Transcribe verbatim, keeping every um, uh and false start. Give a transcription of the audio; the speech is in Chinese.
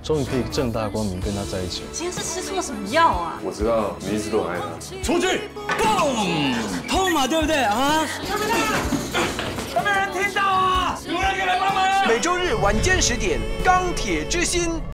终于可以正大光明跟他在一起了。 今天是吃错什么药啊？ 我知道你一直都很爱他。 出去，嘣，痛嘛，对不对啊？有没有人听到啊？有人可以来帮忙。 每周日晚间十点，《钢铁之心》。